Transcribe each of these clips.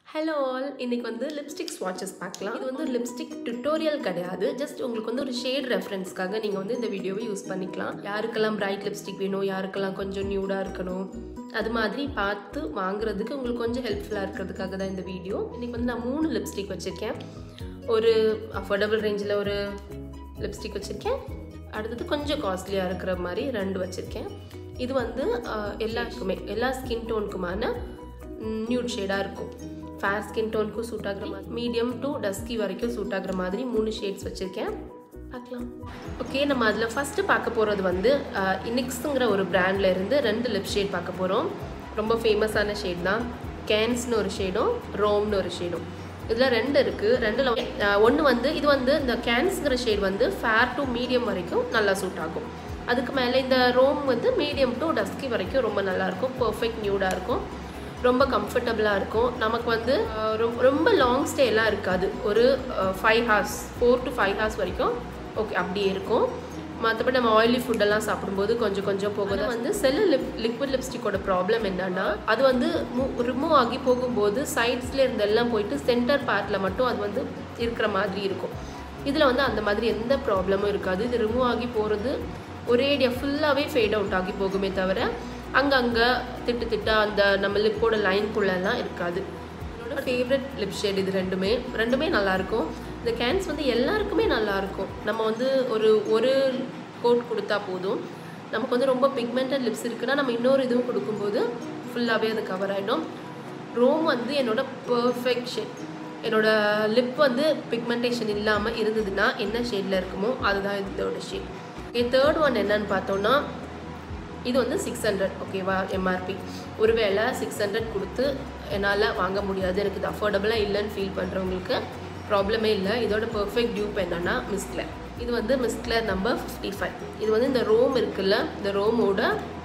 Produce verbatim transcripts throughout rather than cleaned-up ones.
Hello all, இன்னைக்கு வந்து lipstick ஸ்வாட்சஸ் பார்க்கலாம். இது வந்து லிப்ஸ்டிக் டுட்டோரியல் கிடையாது. ஜஸ்ட் உங்களுக்கு வந்து ஒரு ஷேட் ரெஃபரன்ஸ்க்காக நீங்க வந்து இந்த வீடியோவை யூஸ் பண்ணிக்கலாம். யாருக்கெல்லாம் பிரைட் லிப்ஸ்டிக் வேணும், யாருக்கெல்லாம் கொஞ்சம் நியூடா இருக்கணும், அது மாதிரி பார்த்து வாங்குறதுக்கு உங்களுக்கு கொஞ்சம் ஹெல்ப்ஃபுல்லா இருக்கிறதுக்காக தான் இந்த வீடியோ. இன்னைக்கு வந்து நான் மூணு லிப்ஸ்டிக் வச்சிருக்கேன். ஒரு அஃபோர்டபுள் ரேஞ்சில் ஒரு லிப்ஸ்டிக் வச்சிருக்கேன். அடுத்தது கொஞ்சம் காஸ்ட்லியா இருக்கிற மாதிரி ரெண்டு வச்சிருக்கேன். இது வந்து எல்லாருக்குமே எல்லா ஸ்கின் டோனுக்குமான நியூட் ஷேடா இருக்கும். ஃபேர் ஸ்கின் டோனுக்கும் சூட் ஆகிற மாதிரி, மீடியம் டு டஸ்கி வரைக்கும் சூட் ஆகிற மாதிரி மூணு ஷேட்ஸ் வச்சுருக்கேன். பார்க்கலாம். ஓகே, நம்ம அதில் ஃபஸ்ட்டு பார்க்க போகிறது வந்து இனிக்ஸுங்கிற ஒரு பிராண்டில் இருந்து ரெண்டு லிப் ஷேட் பார்க்க போகிறோம். ரொம்ப ஃபேமஸான ஷேட் தான். கேன்ஸ்னு ஒரு ஷேடும், ரோம்னு ஒரு ஷேடும். இதில் ரெண்டு இருக்குது. ரெண்டில் ஒன்று வந்து இது வந்து இந்த கேன்ஸுங்கிற ஷேட் வந்து ஃபேர் டு மீடியம் வரைக்கும் நல்லா சூட் ஆகும். அதுக்கு மேலே இந்த ரோம் வந்து மீடியம் டு டஸ்கி வரைக்கும் ரொம்ப நல்லாயிருக்கும். பர்ஃபெக்ட் நியூடாக இருக்கும், ரொம்ப கம்ஃபர்டபுளாக இருக்கும். நமக்கு வந்து ரொம்ப லாங் ஸ்டேலாம் இருக்காது. ஒரு five hours four to five hours வரைக்கும் ஓகே அப்படியே இருக்கும். மற்றபடி நம்ம ஆயிலி ஃபுட்டெல்லாம் சாப்பிடும்போது கொஞ்சம் கொஞ்சம் போகுது. வந்து சில லிப் லிக்விட் லிப்ஸ்டிக்கோட ப்ராப்ளம் என்னன்னா, அது வந்து ரிமூவ் ஆகி போகும்போது சைட்ஸில் இருந்தெல்லாம் போயிட்டு சென்டர் பார்ட்டில் மட்டும் அது வந்து இருக்கிற மாதிரி இருக்கும். இதில் வந்து அந்த மாதிரி எந்த ப்ராப்ளமும் இருக்காது. இது ரிமூவ் ஆகி போகிறது ஒரே ஏரியா ஃபுல்லாகவே ஃபேட் அவுட் ஆகி போகுமே தவிர அங்கங்கே திட்டு திட்டா அந்த நம்ம லிப்போட லைன்குள்ளெல்லாம் இருக்காது. என்னோட ஃபேவரட் லிப் ஷேட் இது. ரெண்டுமே ரெண்டுமே நல்லாயிருக்கும். இந்த கேன்ஸ் வந்து எல்லாருக்குமே நல்லாயிருக்கும். நம்ம வந்து ஒரு ஒரு கோட் கொடுத்தா போதும். நமக்கு வந்து ரொம்ப பிக்மெண்டட் லிப்ஸ் இருக்குன்னா நம்ம இன்னொரு இதுவும் கொடுக்கும்போது ஃபுல்லாகவே அது கவர் ஆகிடும். ரோம் வந்து என்னோட பர்ஃபெக்ட் ஷேட். என்னோடய லிப் வந்து பிக்மெண்டேஷன் இல்லாமல் இருந்ததுன்னா என்ன ஷேடில் இருக்குமோ அதுதான் இதோட ஷேட். ஓகே, தேர்ட் ஒன் என்னன்னு பார்த்தோன்னா, இது வந்து சிக்ஸ் ஹண்ட்ரட் ஓகேவா எம்ஆர்பி. ஒருவேளை சிக்ஸ் ஹண்ட்ரட் கொடுத்து என்னால் வாங்க முடியாது, எனக்கு இது அஃபோர்டபுளாக இல்லைன்னு ஃபீல் பண்ணுறவங்களுக்கு ப்ராப்ளமே இல்லை. இதோட பர்ஃபெக்ட் டியூப் என்னன்னா மிஸ்க்லர். இது வந்து மிஸ்க்லர் நம்பர் ஃபிஃப்டி ஃபைவ். இது வந்து இந்த ரோம் இருக்குல்ல, இந்த ரோமோட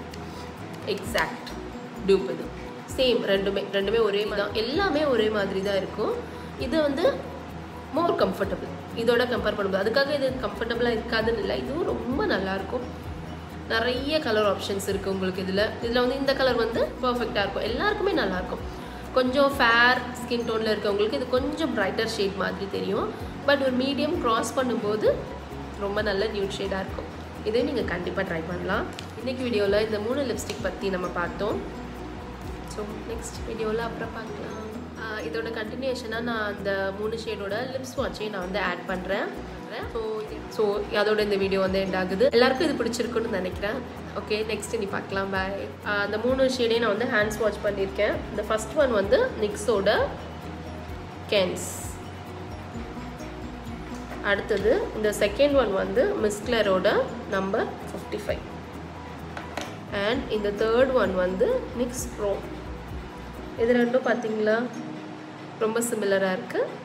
எக்ஸாக்ட் டியூப். இது சேம், ரெண்டுமே ரெண்டுமே ஒரே மாதிரி தான், எல்லாமே ஒரே மாதிரி தான் இருக்கும். இது வந்து மோர் கம்ஃபர்டபுள் இதோட கம்பேர் பண்ணும்போது. அதுக்காக இது கம்ஃபர்டபுளாக இருக்காதுன்னு இல்லை, இதுவும் ரொம்ப நல்லாயிருக்கும். நிறைய கலர் ஆப்ஷன்ஸ் இருக்குது உங்களுக்கு இதில். இதில் வந்து இந்த கலர் வந்து பர்ஃபெக்டாக இருக்கும், எல்லாருக்குமே நல்லாயிருக்கும். கொஞ்சம் ஃபேர் ஸ்கின் டோனில் இருக்கவங்களுக்கு இது கொஞ்சம் பிரைட்டர் ஷேட் மாதிரி தெரியும். பட் ஒரு மீடியம் க்ராஸ் பண்ணும்போது ரொம்ப நல்ல நியூட் ஷேடாக இருக்கும். இதே நீங்கள் கண்டிப்பாக ட்ரை பண்ணலாம். இன்றைக்கி வீடியோவில் இந்த மூணு லிப்ஸ்டிக் பற்றி நம்ம பார்த்தோம். ஸோ நெக்ஸ்ட் வீடியோவில் அப்புறம் பார்க்கலாம். இதோட கண்டினியூஷனாக நான் அந்த மூணு ஷேடோட லிப்ஸ் வாட்சையும் நான் வந்து ஆட் பண்ணுறேன். ஸோ ஸோ அதோட இந்த வீடியோ வந்து எண்ட் ஆகுது. எல்லாருக்கும் இது பிடிச்சிருக்குன்னு நினைக்கிறேன். ஓகே, நெக்ஸ்ட் நீ பார்க்கலாம். பாய். அந்த மூணு ஷேடையும் நான் வந்து ஹேண்ட்ஸ் வாஷ் பண்ணியிருக்கேன். இந்த ஃபர்ஸ்ட் ஒன் வந்து நிக்ஸோட கேன்ஸ். அடுத்தது இந்த செகண்ட் ஒன் வந்து மிஸ்க்லரோட நம்பர் ஃபிஃப்டி ஃபைவ். அண்ட் இந்த தேர்ட் ஒன் வந்து நிக்ஸ் ரோம். இது ரெண்டும் பார்த்தீங்களா ரொம்ப சிமிலராக இருக்குது.